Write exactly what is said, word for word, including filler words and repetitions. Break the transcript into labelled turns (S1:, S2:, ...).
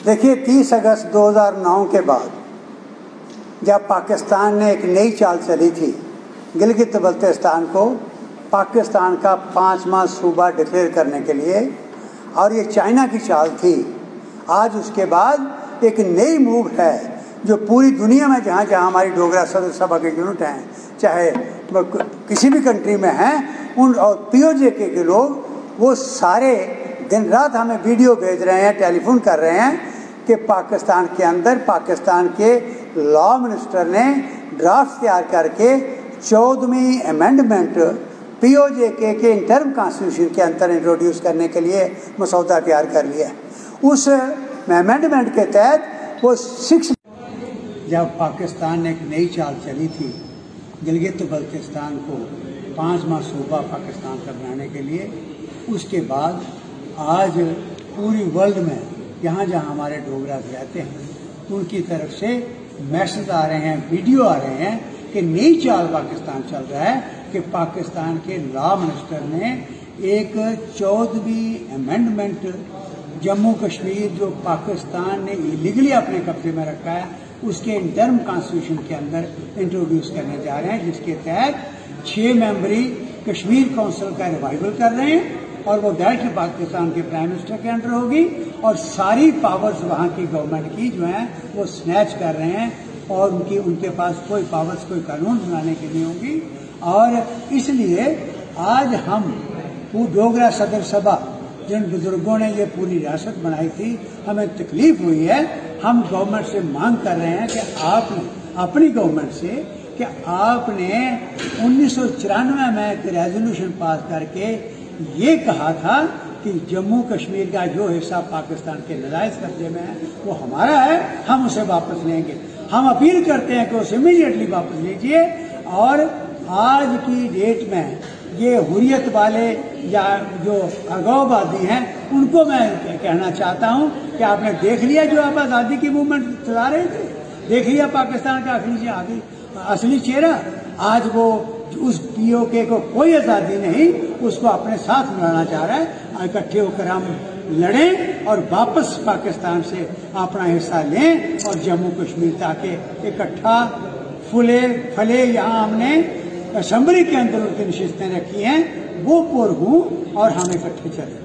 S1: देखिए, तीस अगस्त दो हज़ार नौ के बाद जब पाकिस्तान ने एक नई चाल चली थी, गिलगित बल्तिस्तान को पाकिस्तान का पाँचवा सूबा डिक्लेयर करने के लिए, और ये चाइना की चाल थी। आज उसके बाद एक नई मूव है जो पूरी दुनिया में जहाँ जहाँ हमारी डोगरा सदर सभा के यूनिट हैं, चाहे किसी भी कंट्री में हैं, उन और पीओजेके के लोग वो सारे दिन रात हमें वीडियो भेज रहे हैं, टेलीफोन कर रहे हैं कि पाकिस्तान के अंदर पाकिस्तान के लॉ मिनिस्टर ने ड्राफ्ट तैयार करके चौदहवीं अमेंडमेंट पीओजेके के इंटर्म कॉन्स्टिट्यूशन के अंदर इंट्रोड्यूस करने के लिए मसौदा तैयार कर लिया। उस अमेंडमेंट के तहत वो सिक्स जब पाकिस्तान ने एक नई चाल चली थी गिलगित बल्तिस्तान को पाँचवा सूबा पाकिस्तान का बनाने के लिए, उसके बाद आज पूरी वर्ल्ड में जहाँ जहाँ हमारे डोगरा रहते हैं उनकी तरफ से मैसेज आ रहे हैं, वीडियो आ रहे हैं कि नई चाल पाकिस्तान चल रहा है कि पाकिस्तान के लॉ मिनिस्टर ने एक चौदहवीं अमेंडमेंट जम्मू कश्मीर जो पाकिस्तान ने इलीगली अपने कब्जे में रखा है उसके इंटर्म कॉन्स्टिट्यूशन के अंदर इंट्रोड्यूस करने जा रहे हैं, जिसके तहत छह मेंबरी कश्मीर काउंसिल का रिवाइवल कर रहे हैं और वो डायरेक्ट पाकिस्तान के प्राइम मिनिस्टर के अंडर होगी और सारी पावर्स वहाँ की गवर्नमेंट की जो है वो स्नैच कर रहे हैं और उनकी उनके पास कोई पावर्स, कोई कानून बनाने की नहीं होगी। और इसलिए आज हम वो डोगरा सदर सभा जिन बुजुर्गों ने ये पूरी रियासत बनाई थी, हमें तकलीफ हुई है, हम गवर्नमेंट से मांग कर रहे हैं कि आपने अपनी गवर्नमेंट से कि आपने उन्नीस सौ चौरानवे में एक रेजोल्यूशन पास करके ये कहा था कि जम्मू कश्मीर का जो हिस्सा पाकिस्तान के नाजायज कब्जे में है वो हमारा है, हम उसे वापस लेंगे। हम अपील करते हैं कि उसे इमीडिएटली वापस लीजिए। और आज की डेट में ये हुर्रियत वाले या जो अगौवादी हैं उनको मैं कहना चाहता हूं कि आपने देख लिया जो आप आज़ादी की मूवमेंट चला रहे थे, देख लिया पाकिस्तान का असली असली चेहरा। आज वो उस पीओके को कोई आज़ादी नहीं, उसको अपने साथ मिलाना चाह रहा है। इकट्ठे होकर हम लड़ें और वापस पाकिस्तान से अपना हिस्सा लें और जम्मू कश्मीर ताकि इकट्ठा फूले फले। यहाँ हमने असेंबली के अंदर उनकी नशिस्तें रखी हैं, वो पुर हूँ और हम इकट्ठे चलें।